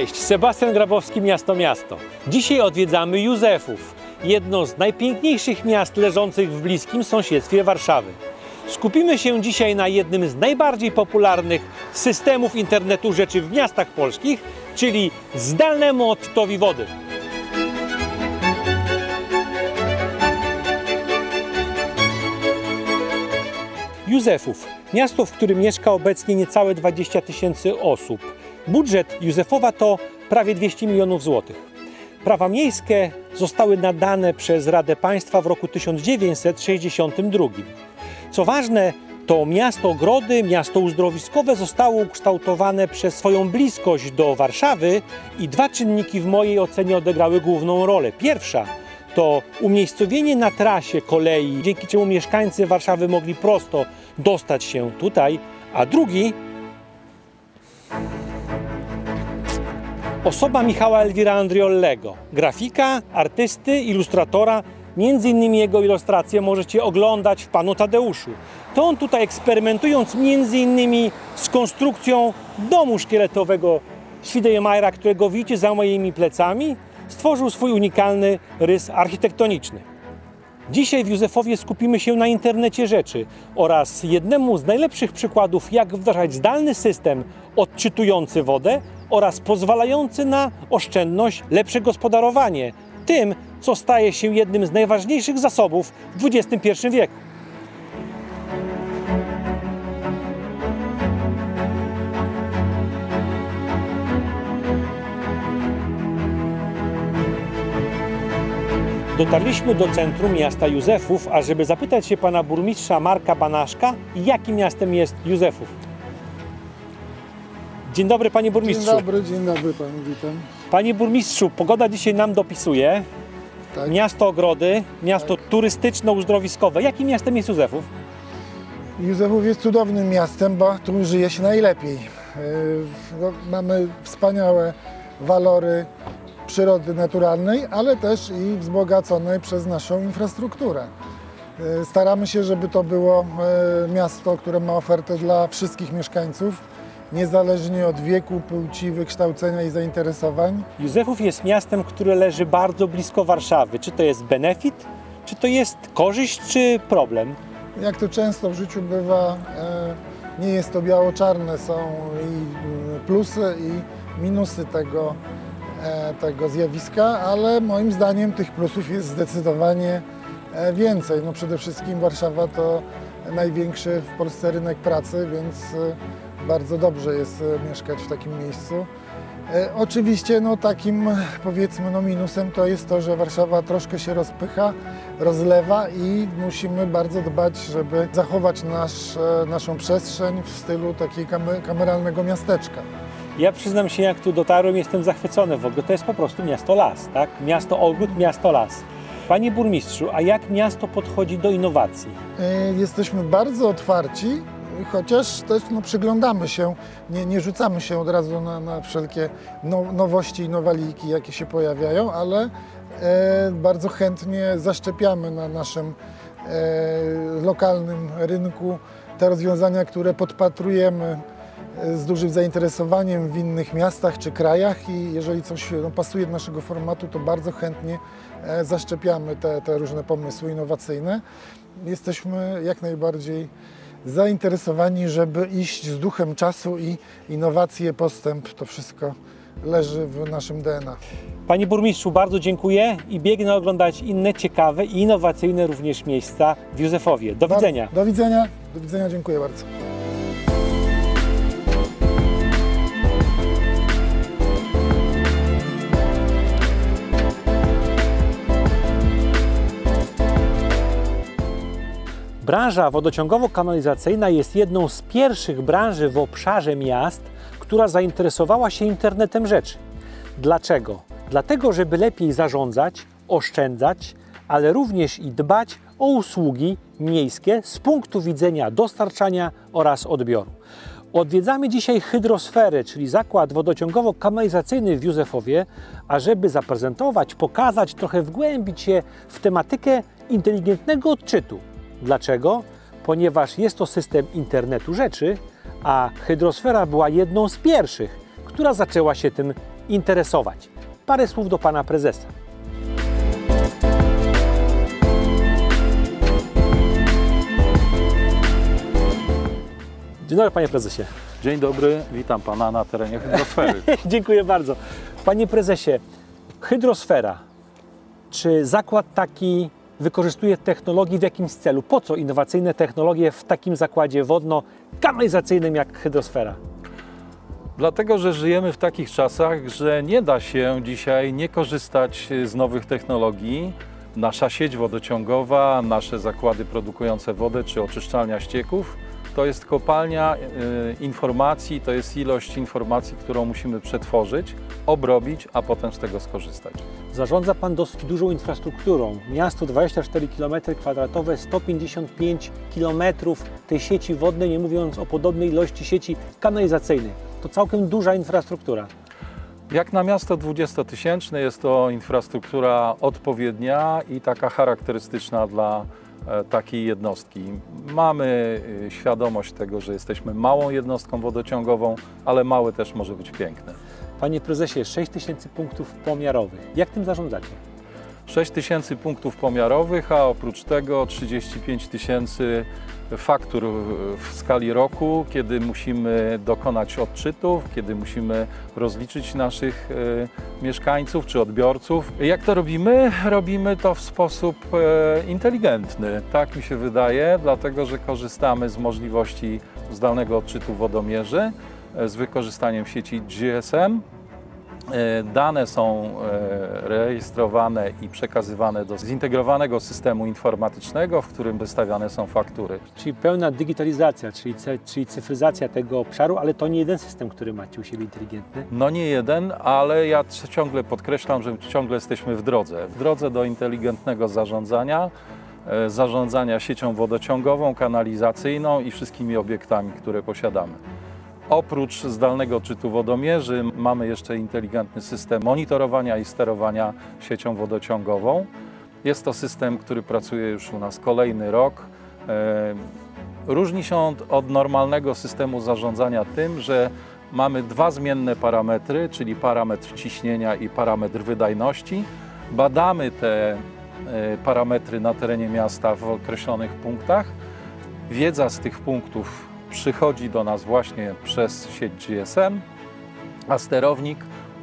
Cześć, Sebastian Grabowski, Miasto Miasto. Dzisiaj odwiedzamy Józefów, jedno z najpiękniejszych miast leżących w bliskim sąsiedztwie Warszawy. Skupimy się dzisiaj na jednym z najbardziej popularnych systemów internetu rzeczy w miastach polskich, czyli zdalnemu odczytowi wody. Józefów, miasto, w którym mieszka obecnie niecałe 20 000 osób. Budżet Józefowa to prawie 200 milionów złotych. Prawa miejskie zostały nadane przez Radę Państwa w roku 1962. Co ważne, to miasto ogrody, miasto uzdrowiskowe zostało ukształtowane przez swoją bliskość do Warszawy i dwa czynniki w mojej ocenie odegrały główną rolę. Pierwsza to umiejscowienie na trasie kolei, dzięki czemu mieszkańcy Warszawy mogli prosto dostać się tutaj, a drugi osoba Michała Elwira Andriollego, grafika, artysty, ilustratora. Między innymi jego ilustracje możecie oglądać w Panu Tadeuszu. To on tutaj, eksperymentując między innymi z konstrukcją domu szkieletowego Świdejmajera, którego widzicie za moimi plecami, stworzył swój unikalny rys architektoniczny. Dzisiaj w Józefowie skupimy się na internecie rzeczy oraz jednemu z najlepszych przykładów, jak wdrażać zdalny system odczytujący wodę oraz pozwalający na oszczędność, lepsze gospodarowanie tym, co staje się jednym z najważniejszych zasobów w XXI wieku. Dotarliśmy do centrum miasta Józefów, ażeby zapytać się pana burmistrza Marka Banaszka, jakim miastem jest Józefów. Dzień dobry, panie burmistrzu. Dzień dobry panu, witam. Panie burmistrzu, pogoda dzisiaj nam dopisuje. Tak. Miasto ogrody, miasto turystyczno-uzdrowiskowe. Jakim miastem jest Józefów? Józefów jest cudownym miastem, bo tu żyje się najlepiej. Mamy wspaniałe walory przyrody naturalnej, ale też i wzbogaconej przez naszą infrastrukturę. Staramy się, żeby to było miasto, które ma ofertę dla wszystkich mieszkańców, niezależnie od wieku, płci, wykształcenia i zainteresowań. Józefów jest miastem, które leży bardzo blisko Warszawy. Czy to jest benefit, czy to jest korzyść, czy problem? Jak to często w życiu bywa, nie jest to biało-czarne. Są i plusy, i minusy tego zjawiska, ale moim zdaniem tych plusów jest zdecydowanie więcej. No przede wszystkim Warszawa to największy w Polsce rynek pracy, więc bardzo dobrze jest mieszkać w takim miejscu. Oczywiście takim, powiedzmy, minusem to jest to, że Warszawa troszkę się rozpycha, rozlewa i musimy bardzo dbać, żeby zachować naszą przestrzeń w stylu takiego kameralnego miasteczka. Ja przyznam się, jak tu dotarłem, jestem zachwycony w ogóle. To jest po prostu miasto-las, tak? Miasto-ogród, miasto-las. Panie burmistrzu, a jak miasto podchodzi do innowacji? Jesteśmy bardzo otwarci, chociaż też przyglądamy się, nie rzucamy się od razu na wszelkie nowości i nowaliki, jakie się pojawiają, ale bardzo chętnie zaszczepiamy na naszym lokalnym rynku te rozwiązania, które podpatrujemy z dużym zainteresowaniem w innych miastach czy krajach, i jeżeli coś pasuje do naszego formatu, to bardzo chętnie zaszczepiamy te różne pomysły innowacyjne. Jesteśmy jak najbardziej zainteresowani, żeby iść z duchem czasu, i innowacje, postęp, to wszystko leży w naszym DNA. Panie burmistrzu, bardzo dziękuję i biegnę oglądać inne ciekawe i innowacyjne również miejsca w Józefowie. Do widzenia. Do widzenia. Do widzenia, dziękuję bardzo. Branża wodociągowo-kanalizacyjna jest jedną z pierwszych branży w obszarze miast, która zainteresowała się internetem rzeczy. Dlaczego? Dlatego, żeby lepiej zarządzać, oszczędzać, ale również i dbać o usługi miejskie z punktu widzenia dostarczania oraz odbioru. Odwiedzamy dzisiaj Hydrosferę, czyli zakład wodociągowo-kanalizacyjny w Józefowie, ażeby zaprezentować, pokazać, trochę wgłębić się w tematykę inteligentnego odczytu. Dlaczego? Ponieważ jest to system internetu rzeczy, a Hydrosfera była jedną z pierwszych, która zaczęła się tym interesować. Parę słów do pana prezesa. Dzień dobry, panie prezesie. Dzień dobry, witam pana na terenie Hydrosfery. Dziękuję bardzo. Panie prezesie, Hydrosfera, czy zakład taki wykorzystuje technologii w jakimś celu? Po co innowacyjne technologie w takim zakładzie wodno-kanalizacyjnym jak Hydrosfera? Dlatego, że żyjemy w takich czasach, że nie da się dzisiaj nie korzystać z nowych technologii. Nasza sieć wodociągowa, nasze zakłady produkujące wodę czy oczyszczalnia ścieków to jest kopalnia informacji, to jest ilość informacji, którą musimy przetworzyć, obrobić, a potem z tego skorzystać. Zarządza pan dosyć dużą infrastrukturą. Miasto 24 km², 155 km tej sieci wodnej, nie mówiąc o podobnej ilości sieci kanalizacyjnej. To całkiem duża infrastruktura. Jak na miasto 20-tysięczne jest to infrastruktura odpowiednia i taka charakterystyczna dla takiej jednostki. Mamy świadomość tego, że jesteśmy małą jednostką wodociągową, ale małe też może być piękne. Panie prezesie, 6000 punktów pomiarowych. Jak tym zarządzacie? 6000 punktów pomiarowych, a oprócz tego 35 000 faktur w skali roku, kiedy musimy dokonać odczytów, kiedy musimy rozliczyć naszych mieszkańców czy odbiorców. Jak to robimy? Robimy to w sposób inteligentny, tak mi się wydaje, dlatego że korzystamy z możliwości zdalnego odczytu wodomierzy z wykorzystaniem sieci GSM. Dane są rejestrowane i przekazywane do zintegrowanego systemu informatycznego, w którym wystawiane są faktury. Czyli pełna digitalizacja, czyli cyfryzacja tego obszaru, ale to nie jeden system, który macie u siebie inteligentny. No nie jeden, ale ja ciągle podkreślam, że ciągle jesteśmy w drodze do inteligentnego zarządzania siecią wodociągową, kanalizacyjną i wszystkimi obiektami, które posiadamy. Oprócz zdalnego odczytu wodomierzy mamy jeszcze inteligentny system monitorowania i sterowania siecią wodociągową. Jest to system, który pracuje już u nas kolejny rok. Różni się on od normalnego systemu zarządzania tym, że mamy dwa zmienne parametry, czyli parametr ciśnienia i parametr wydajności. Badamy te parametry na terenie miasta w określonych punktach. Wiedza z tych punktów przychodzi do nas właśnie przez sieć GSM, a sterownik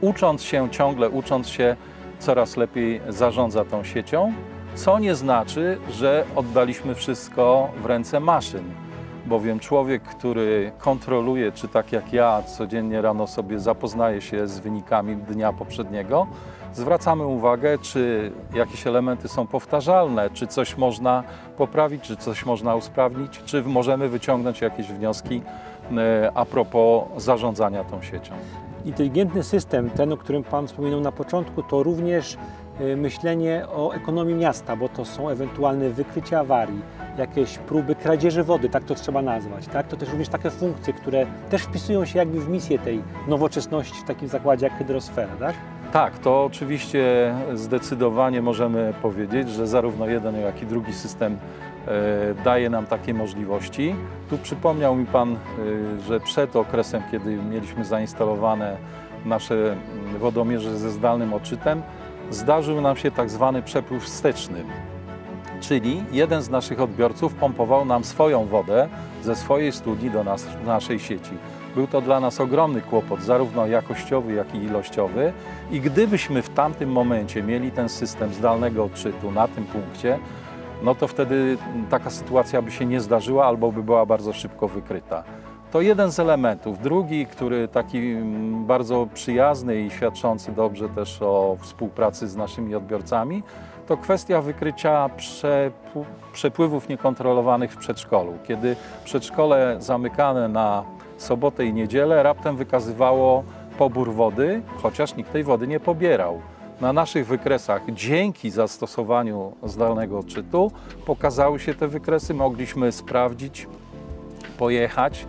ciągle ucząc się, coraz lepiej zarządza tą siecią, co nie znaczy, że oddaliśmy wszystko w ręce maszyn, bowiem człowiek, który kontroluje, czy tak jak ja codziennie rano sobie zapoznaje się z wynikami dnia poprzedniego, zwracamy uwagę, czy jakieś elementy są powtarzalne, czy coś można poprawić, czy coś można usprawnić, czy możemy wyciągnąć jakieś wnioski a propos zarządzania tą siecią. Inteligentny system, ten, o którym pan wspominał na początku, to również myślenie o ekonomii miasta, bo to są ewentualne wykrycia awarii, jakieś próby kradzieży wody, tak to trzeba nazwać. Tak? To też również takie funkcje, które też wpisują się jakby w misję tej nowoczesności w takim zakładzie jak Hydrosfera, tak? Tak, to oczywiście zdecydowanie możemy powiedzieć, że zarówno jeden, jak i drugi system daje nam takie możliwości. Tu przypomniał mi Pan, że przed okresem, kiedy mieliśmy zainstalowane nasze wodomierze ze zdalnym odczytem, zdarzył nam się tak zwany przepływ wsteczny. Czyli jeden z naszych odbiorców pompował nam swoją wodę ze swojej studni do naszej sieci. Był to dla nas ogromny kłopot, zarówno jakościowy, jak i ilościowy. I gdybyśmy w tamtym momencie mieli ten system zdalnego odczytu na tym punkcie, no to wtedy taka sytuacja by się nie zdarzyła albo by była bardzo szybko wykryta. To jeden z elementów. Drugi, który taki bardzo przyjazny i świadczący dobrze też o współpracy z naszymi odbiorcami, to kwestia wykrycia przepływów niekontrolowanych w przedszkolu. Kiedy przedszkole zamykane na sobotę i niedzielę raptem wykazywało pobór wody, chociaż nikt tej wody nie pobierał. Na naszych wykresach, dzięki zastosowaniu zdalnego odczytu, pokazały się te wykresy, mogliśmy sprawdzić, pojechać,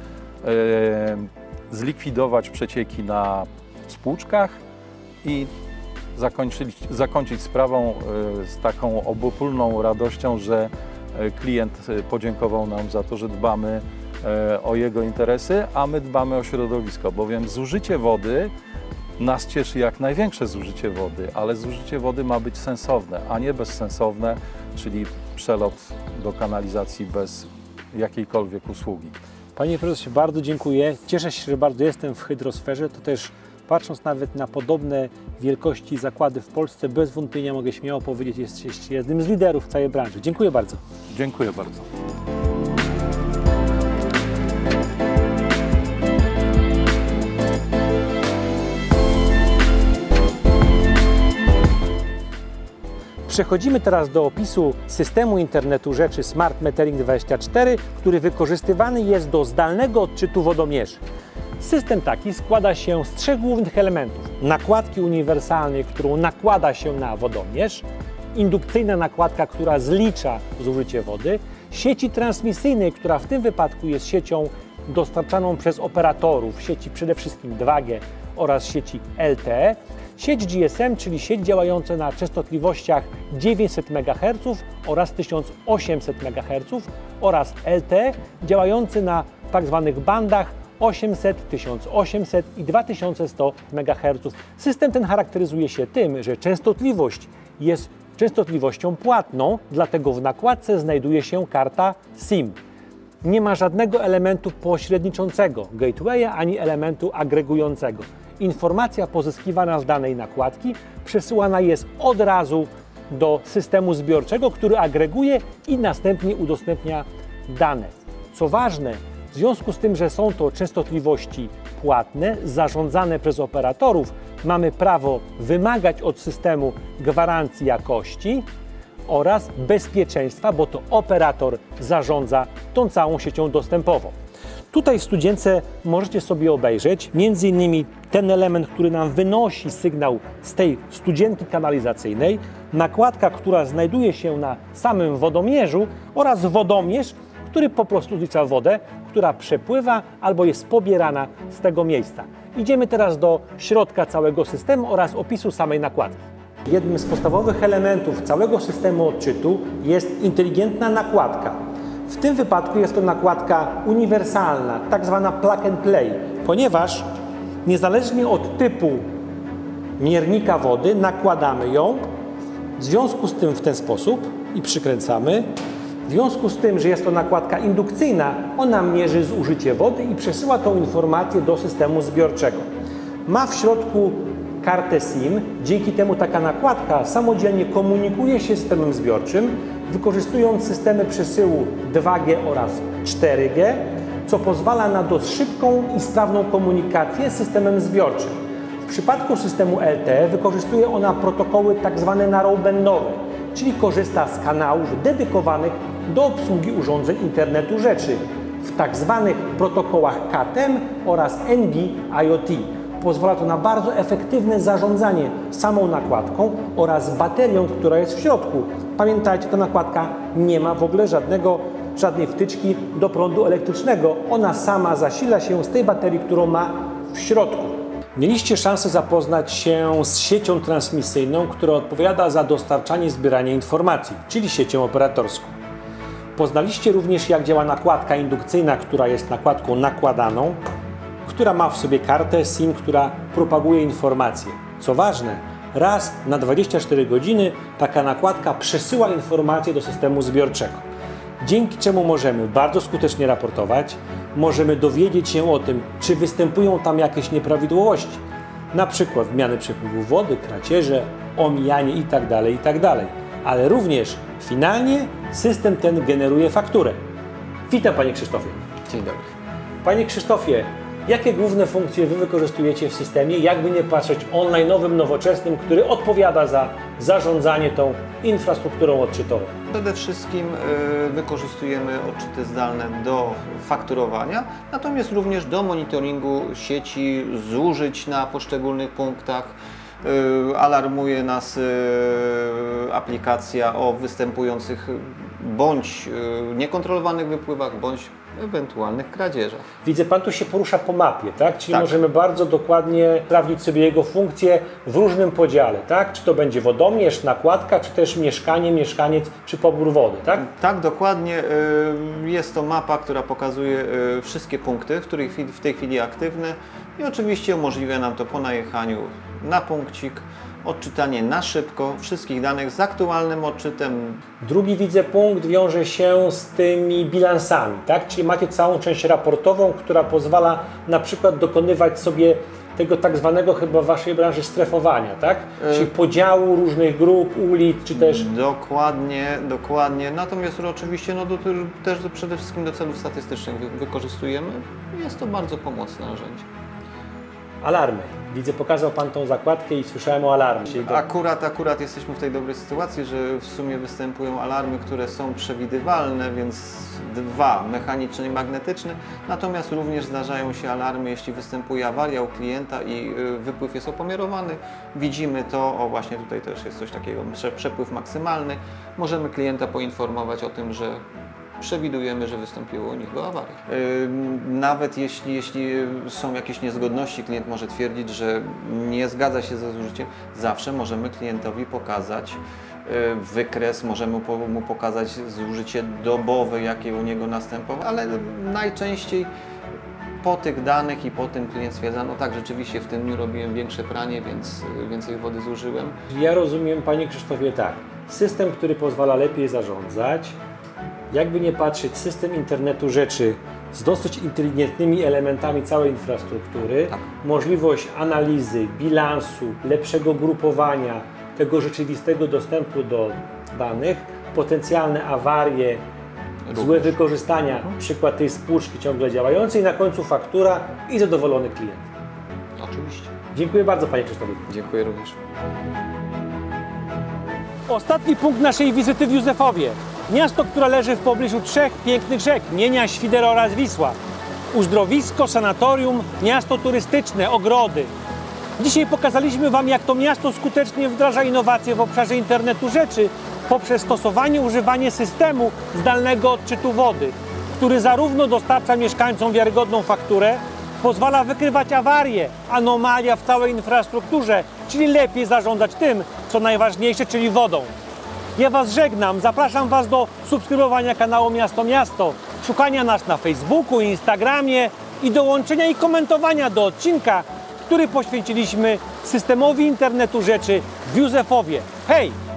zlikwidować przecieki na spłuczkach i zakończyć sprawą z taką obopólną radością, że klient podziękował nam za to, że dbamy o jego interesy, a my dbamy o środowisko, bowiem zużycie wody Nas cieszy jak największe zużycie wody, ale zużycie wody ma być sensowne, a nie bezsensowne, czyli przelot do kanalizacji bez jakiejkolwiek usługi. Panie prezesie, bardzo dziękuję. Cieszę się, że bardzo jestem w hydrosferze. To też patrząc nawet na podobne wielkości zakłady w Polsce, bez wątpienia mogę śmiało powiedzieć, jesteście jednym z liderów w całej branży. Dziękuję bardzo. Dziękuję bardzo. Przechodzimy teraz do opisu systemu internetu rzeczy Smart Metering 24, który wykorzystywany jest do zdalnego odczytu wodomierzy. System taki składa się z 3 głównych elementów. Nakładki uniwersalnej, którą nakłada się na wodomierz, indukcyjna nakładka, która zlicza zużycie wody, sieci transmisyjnej, która w tym wypadku jest siecią dostarczaną przez operatorów, sieci przede wszystkim 2G oraz sieci LTE, sieć GSM, czyli sieć działająca na częstotliwościach 900 MHz oraz 1800 MHz oraz LTE działający na tzw. bandach 800, 1800 i 2100 MHz. System ten charakteryzuje się tym, że częstotliwość jest częstotliwością płatną, dlatego w nakładce znajduje się karta SIM. Nie ma żadnego elementu pośredniczącego, gatewaya, ani elementu agregującego. Informacja pozyskiwana z danej nakładki przesyłana jest od razu do systemu zbiorczego, który agreguje i następnie udostępnia dane. Co ważne, w związku z tym, że są to częstotliwości płatne, zarządzane przez operatorów, mamy prawo wymagać od systemu gwarancji jakości oraz bezpieczeństwa, bo to operator zarządza tą całą siecią dostępową. Tutaj w studience możecie sobie obejrzeć m.in. ten element, który nam wynosi sygnał z tej studzienki kanalizacyjnej, nakładka, która znajduje się na samym wodomierzu oraz wodomierz, który po prostu zlicza wodę, która przepływa albo jest pobierana z tego miejsca. Idziemy teraz do środka całego systemu oraz opisu samej nakładki. Jednym z podstawowych elementów całego systemu odczytu jest inteligentna nakładka. W tym wypadku jest to nakładka uniwersalna, tak zwana plug and play, ponieważ niezależnie od typu miernika wody nakładamy ją, w związku z tym w ten sposób i przykręcamy. W związku z tym, że jest to nakładka indukcyjna, ona mierzy zużycie wody i przesyła tą informację do systemu zbiorczego. Ma w środku kartę SIM, dzięki temu taka nakładka samodzielnie komunikuje się z systemem zbiorczym, wykorzystując systemy przesyłu 2G oraz 4G, co pozwala na dość szybką i sprawną komunikację z systemem zbiorczym. W przypadku systemu LTE wykorzystuje ona protokoły tzw. narrowbandowe, czyli korzysta z kanałów dedykowanych do obsługi urządzeń internetu rzeczy w tzw. protokołach KTM oraz NB-IoT. Pozwala to na bardzo efektywne zarządzanie samą nakładką oraz baterią, która jest w środku. Pamiętajcie, ta nakładka nie ma w ogóle żadnej wtyczki do prądu elektrycznego. Ona sama zasila się z tej baterii, którą ma w środku. Mieliście szansę zapoznać się z siecią transmisyjną, która odpowiada za dostarczanie i zbieranie informacji, czyli siecią operatorską. Poznaliście również, jak działa nakładka indukcyjna, która jest nakładką nakładaną, która ma w sobie kartę SIM, która propaguje informacje. Co ważne, raz na 24 godziny taka nakładka przesyła informacje do systemu zbiorczego, dzięki czemu możemy bardzo skutecznie raportować, możemy dowiedzieć się o tym, czy występują tam jakieś nieprawidłowości, na przykład zmiany przepływu wody, kradzieże, omijanie itd., ale również finalnie system ten generuje fakturę. Witam Panie Krzysztofie. Dzień dobry. Panie Krzysztofie, jakie główne funkcje Wy wykorzystujecie w systemie, jakby nie patrzeć online'owym, nowoczesnym, który odpowiada za zarządzanie tą infrastrukturą odczytową? Przede wszystkim wykorzystujemy odczyty zdalne do fakturowania, natomiast również do monitoringu sieci, zużyć na poszczególnych punktach. Alarmuje nas aplikacja o występujących bądź niekontrolowanych wypływach, bądź ewentualnych kradzieżach. Widzę, pan tu się porusza po mapie, tak? Czyli Tak. możemy bardzo dokładnie sprawdzić sobie jego funkcję w różnym podziale, tak? Czy to będzie wodomierz, nakładka, czy też mieszkanie, mieszkaniec, czy pobór wody, tak? Tak, dokładnie. Jest to mapa, która pokazuje wszystkie punkty, w tej chwili aktywne i oczywiście umożliwia nam to po najechaniu na punkcik odczytanie na szybko wszystkich danych z aktualnym odczytem. Drugi, widzę, punkt wiąże się z tymi bilansami, tak? Czyli macie całą część raportową, która pozwala na przykład dokonywać sobie tego tak zwanego chyba w waszej branży strefowania, tak? Czyli podziału różnych grup, ulic, czy też... Dokładnie. Natomiast oczywiście też przede wszystkim do celów statystycznych wykorzystujemy. Jest to bardzo pomocne narzędzie. Alarmy. Widzę, pokazał pan tą zakładkę i słyszałem o alarmie. Akurat jesteśmy w tej dobrej sytuacji, że w sumie występują alarmy, które są przewidywalne, więc 2, mechaniczny i magnetyczny, natomiast również zdarzają się alarmy, jeśli występuje awaria u klienta i wypływ jest opomiarowany. Widzimy to, właśnie tutaj też jest coś takiego, przepływ maksymalny. Możemy klienta poinformować o tym, że przewidujemy, że wystąpiło u niego awaria. Nawet jeśli są jakieś niezgodności, klient może twierdzić, że nie zgadza się ze zużyciem, zawsze możemy klientowi pokazać wykres, możemy mu pokazać zużycie dobowe, jakie u niego następowało, ale najczęściej po tych danych i po tym klient stwierdza, no tak, rzeczywiście w tym dniu robiłem większe pranie, więc więcej wody zużyłem. Ja rozumiem, panie Krzysztofie, tak. System, który pozwala lepiej zarządzać, jakby nie patrzeć, system internetu rzeczy z dosyć inteligentnymi elementami całej infrastruktury, Tak. możliwość analizy, bilansu, lepszego grupowania, tego rzeczywistego dostępu do danych, potencjalne awarie, złe wykorzystania, przykład tej spłuczki ciągle działającej, na końcu faktura i zadowolony klient. Oczywiście. Dziękuję bardzo, panie Krzysztofie. Dziękuję również. Ostatni punkt naszej wizyty w Józefowie. Miasto, które leży w pobliżu 3 pięknych rzek, Mienia, Świder oraz Wisła. Uzdrowisko, sanatorium, miasto turystyczne, ogrody. Dzisiaj pokazaliśmy wam, jak to miasto skutecznie wdraża innowacje w obszarze internetu rzeczy poprzez stosowanie, używanie systemu zdalnego odczytu wody, który zarówno dostarcza mieszkańcom wiarygodną fakturę, pozwala wykrywać awarie, anomalia w całej infrastrukturze, czyli lepiej zarządzać tym, co najważniejsze, czyli wodą. Ja was żegnam, zapraszam was do subskrybowania kanału Miasto Miasto, szukania nas na Facebooku, Instagramie i dołączenia i komentowania do odcinka, który poświęciliśmy systemowi internetu rzeczy w Józefowie. Hej!